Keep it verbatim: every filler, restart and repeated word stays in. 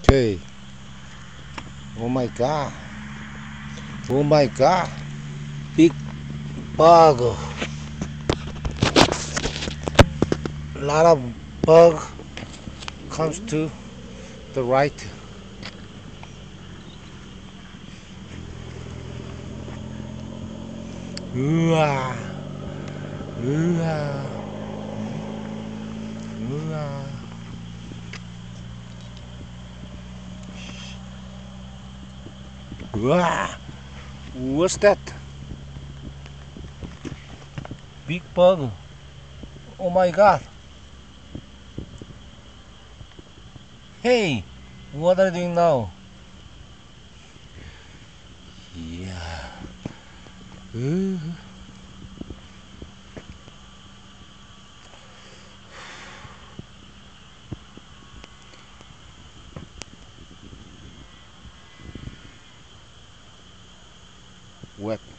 Hey, oh my god, oh my god, big bug, a lot of bug comes to the right. Ooh-ah, ooh-ah, ooh-ah. Ooh-ah. What's that? Big bug. Oh my god. Hey, what are you doing now? Yeah. Ooh. Wet.